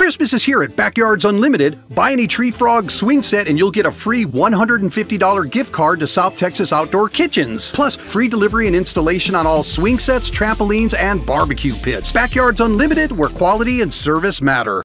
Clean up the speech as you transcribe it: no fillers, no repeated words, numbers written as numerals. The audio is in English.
Christmas is here at Backyards Unlimited. Buy any Tree Frog swing set and you'll get a free $150 gift card to South Texas Outdoor Kitchens. Plus, free delivery and installation on all swing sets, trampolines, and barbecue pits. Backyards Unlimited, where quality and service matter.